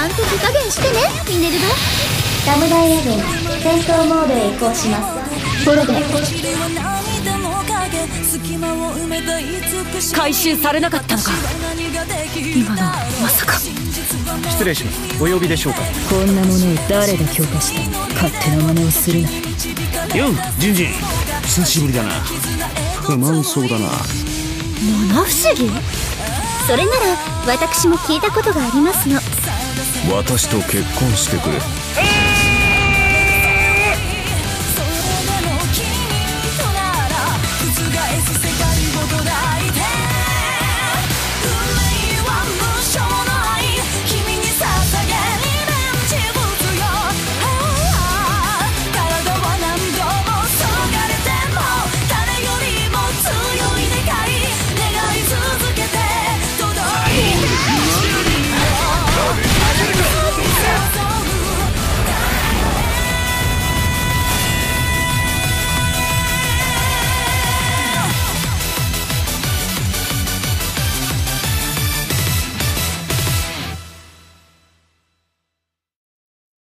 ゃんと手加減してね、ミネルヴァ。 サムダイ11戦闘モードへ移行します。これで回収されなかったのか。今のはまさか。 失礼します。お呼びでしょうか。 こんなものを誰が強化した。勝手な真似をするな。 ようジンジン、久しぶりだな。不満そうだな。 七不思議。それなら私も聞いたことがありますの。 私と結婚してくれ。 覆す世界ごと抱いて